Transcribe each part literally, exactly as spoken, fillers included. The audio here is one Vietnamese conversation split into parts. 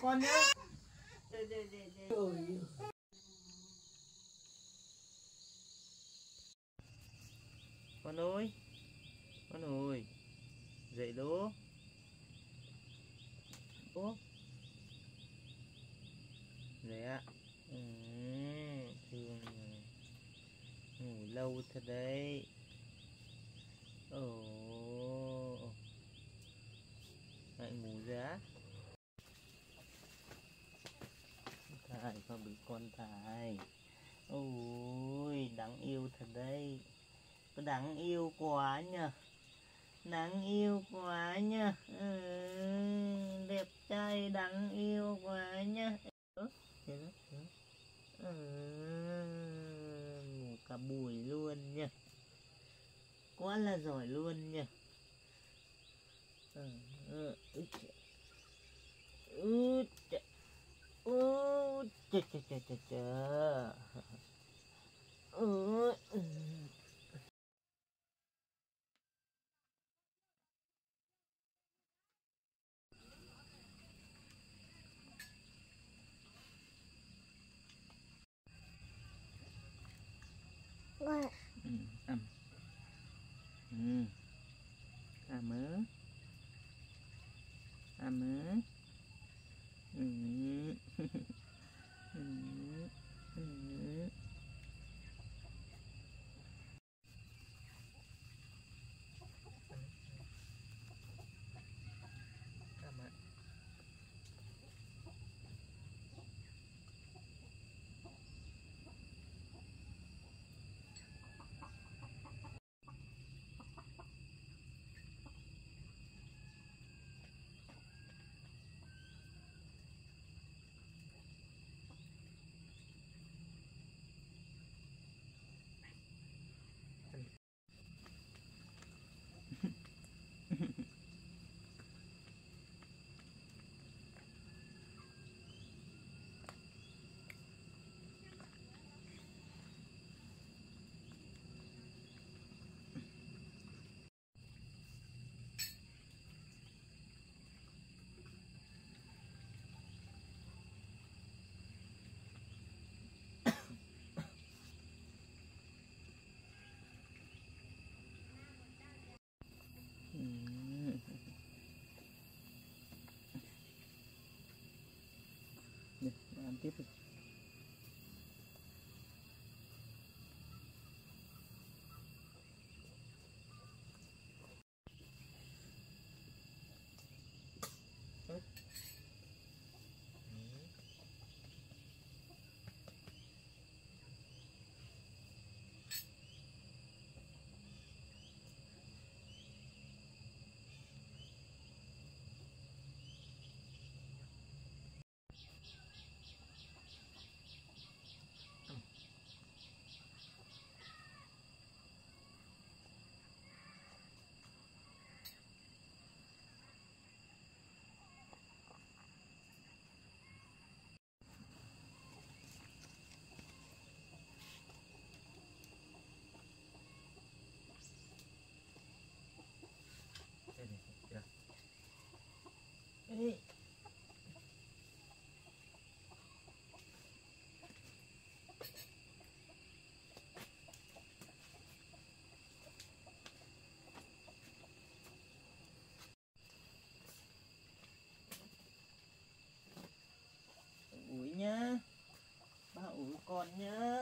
con nhá. Đây, đây, đây, đây. Ôi. Con ơi, con ơi, dậy đố. Ô, dậy ạ. Ừ, thương rồi. Ngủ lâu thật đấy. Ồ, lại ngủ ra. Thải con bị con thải. Ôi, đáng yêu thật đấy. Có đáng yêu quá nhờ. Đáng yêu quá nhờ. Ừ, đẹp trai đáng yêu quá nhờ. Ừ, ừ, ngủ cả buổi luôn nhờ. Quá là giỏi luôn nhờ. Ừ, ừ, ừ, ừ, chà chà chà chà chà. Ừ, ừ. Ừ, ẩm. Ừ. À mớ. À mớ. Ừ. Ừ. Ừ. Ẩm ạ. Ừ. Được, ăn tiếp đi. Ừ. Đây này, kìa. Ê. Ủi nhá. Ba ủi con nhá.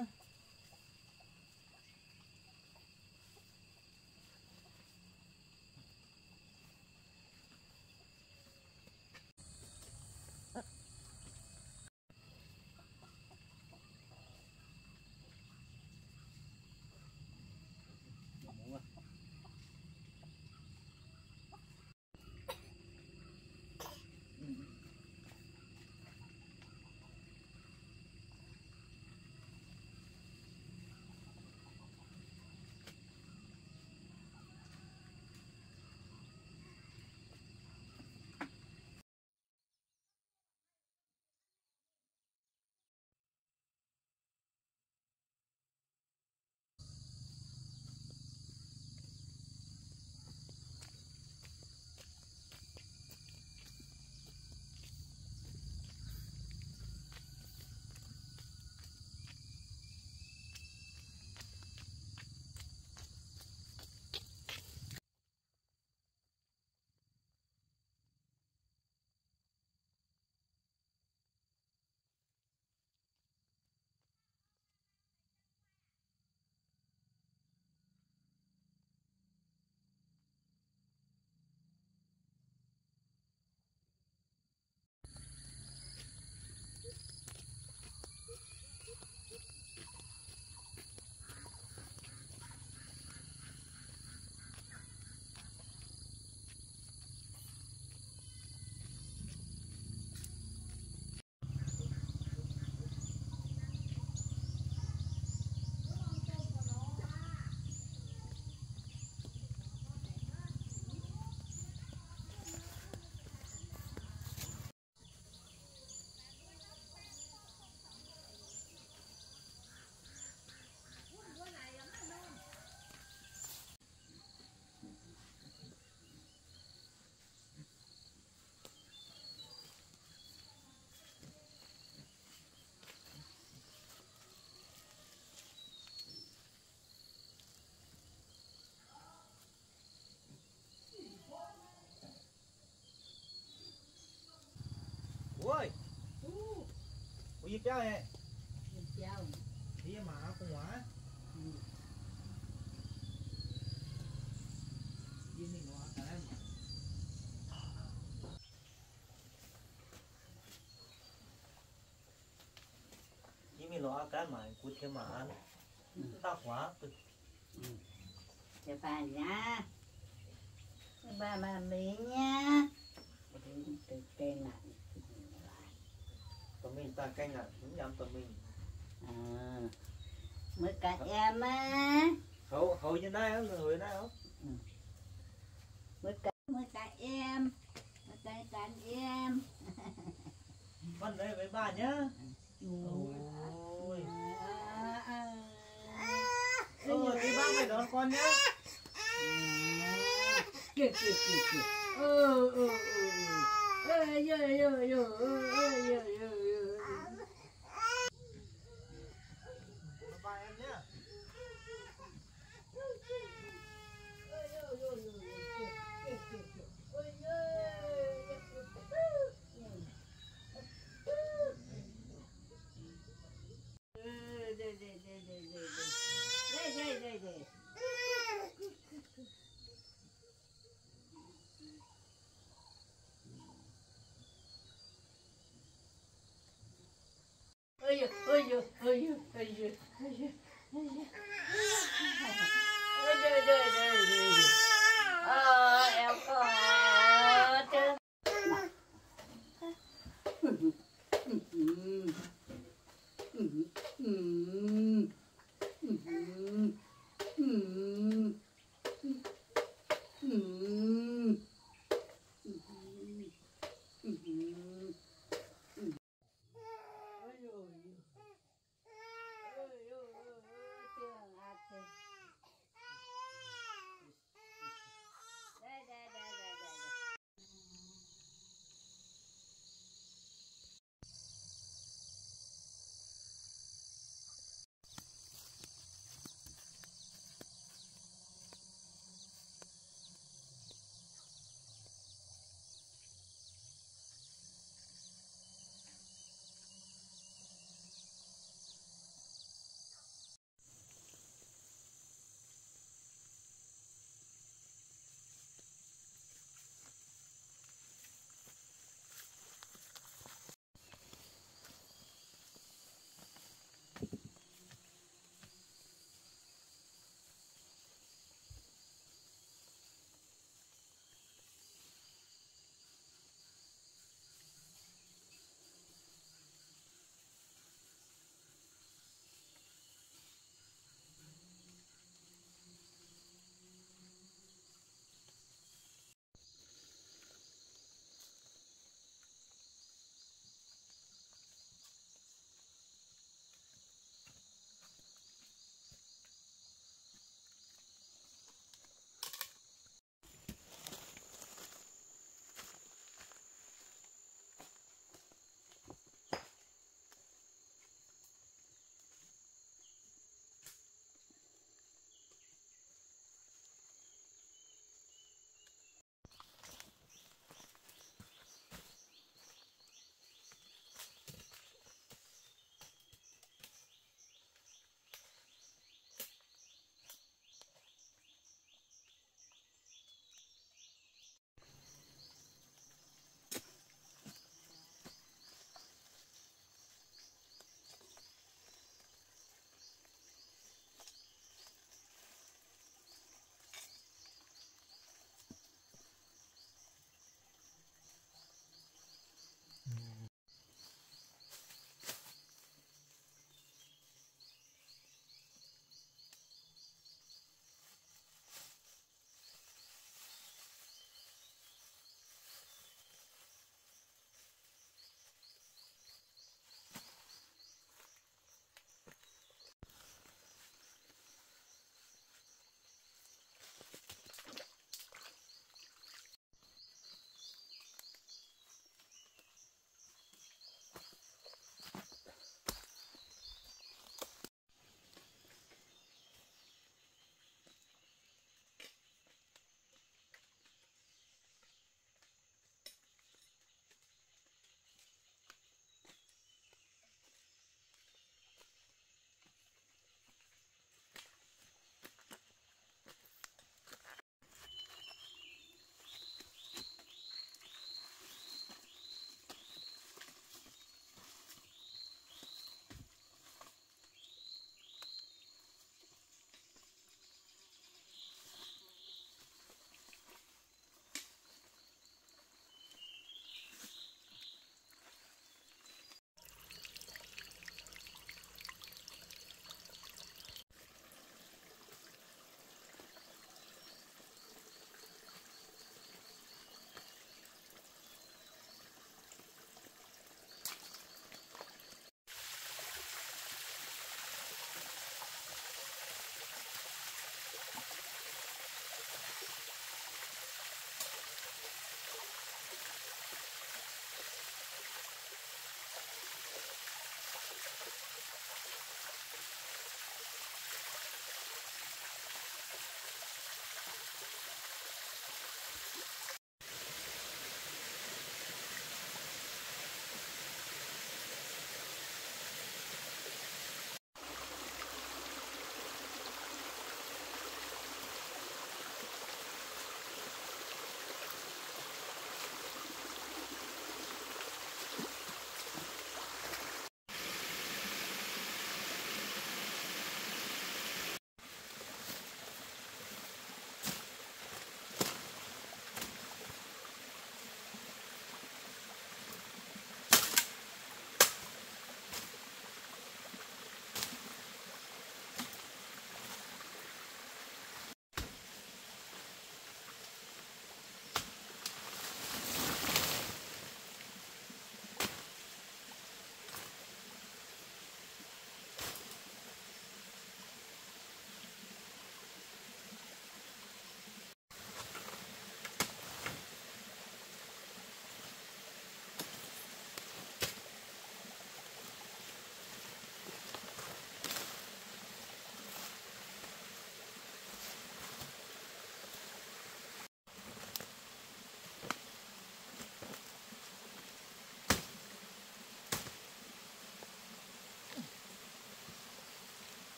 ôi ủa gì cháu này Chào. đi mà cùng hả đi mình nó cái này đi mình nó cái mà cút cái mà tao quá Chào bà nha. Bà bà mẹ nha. Từ trên này. tụi mình ta canh là cũng nhắm tụi mình À. Mới cả em á. hầu hầu như đây không người đây không Mới cả mới cả em. Mới cả cả em. con đây với bà nhá Ôi. Ôi, đi bác phải đón con nhá. Kìa kìa kìa kìa. Ừ ừ ừ. Ơi ơi ơi ơi ơi ơi ơi. Bye em nhá. Đây đây đây đây.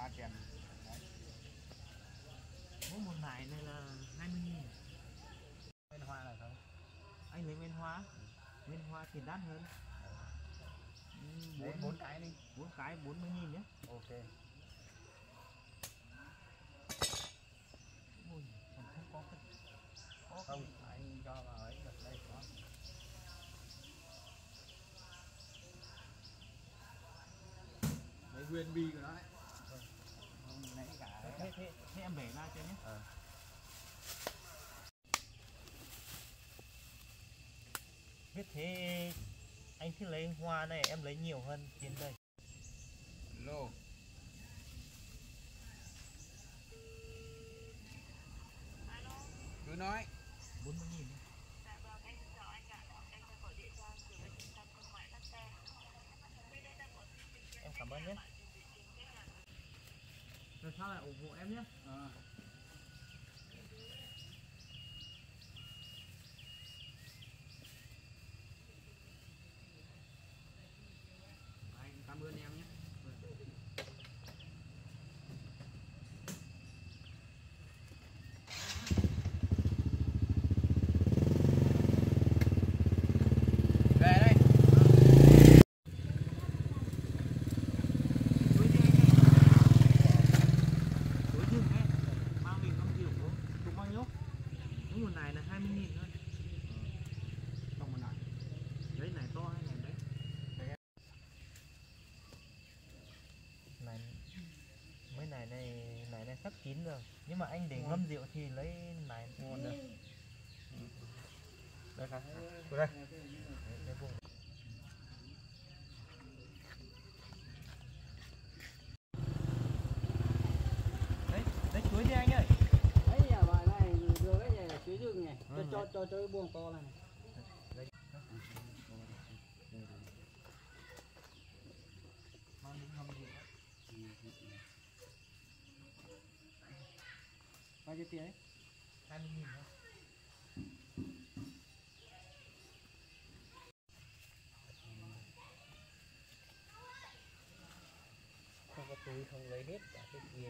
ba tiền. Mỗi một nải này là hai mươi nghìn. Bên hoa là không? Anh lấy men hoa. Men hoa thì đắt hơn. Đấy, bốn cái đi. Bốn cái bốn mươi nghìn nhé. Ok. Ui, còn không có cái có Không, anh cho vào ấy được đây có. Đấy nguyên bi của nó đấy. Không nãy cả thế, thế, thế, thế em bể ra cho nhé. Ờ. Biết thế anh thích lấy hoa này em lấy nhiều hơn trên đây. Lô. Cứ nói. bốn mươi nghìn. Em cảm ơn nhé. Rồi sao lại ủng hộ em nhé. À. Anh cảm ơn em nhé. Về đây. Đối dừng ấy, mang về năm triệu cũng cũng bao nhiêu? Những nguồn này là hai mươi nghìn thôi. Không một này. Đấy này to hay này đấy? Này mấy này này này này sắp chín rồi. Nhưng mà anh để ngâm rượu thì lấy này ngon được. Đây cả. Đây. Đây vùng. Đấy, đấy chuối đi anh ơi. Đấy giờ bài này rồi cái này là chuối rừng này. Cho cho cho cho cái buông to này. Đấy. Mang đi ngâm rượu. Bao nhiêu tiền đấy? hai mươi nghìn thôi. Không có túi không lấy hết cả cái kia.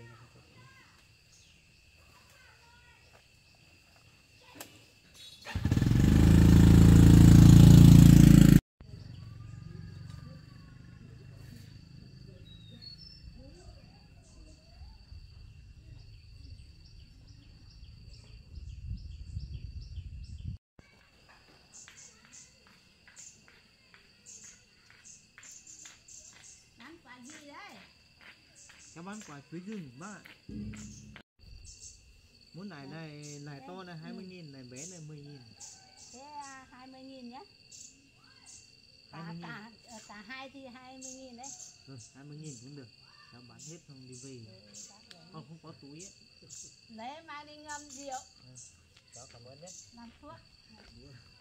Bán quả gì đấy? Các bán quả chuối rừng bác ạ. Muốn này này này to là hai mươi nghìn, này bé là mười nghìn. Thế à, hai mươi nghìn nhé. hai mươi Cả, nghìn. cả, cả hai thì hai mươi nghìn đấy. Ừ, hai mươi nghìn cũng được. Cháu bán hết xong đi về. Còn không có túi ấy. Lấy mang đi ngâm rượu. Ừ. Cháu cảm ơn nhé. Làm thuốc.